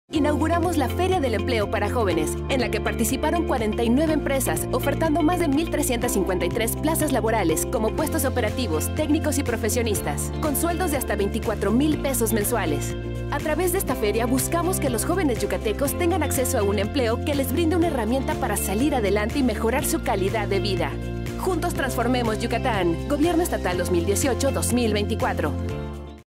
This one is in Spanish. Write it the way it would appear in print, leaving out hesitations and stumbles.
Inauguramos la Feria del Empleo para Jóvenes, en la que participaron 49 empresas, ofertando más de 1,353 plazas laborales como puestos operativos, técnicos y profesionistas, con sueldos de hasta 24,000 pesos mensuales. A través de esta feria buscamos que los jóvenes yucatecos tengan acceso a un empleo que les brinde una herramienta para salir adelante y mejorar su calidad de vida. Juntos transformemos Yucatán. Gobierno Estatal 2018-2024.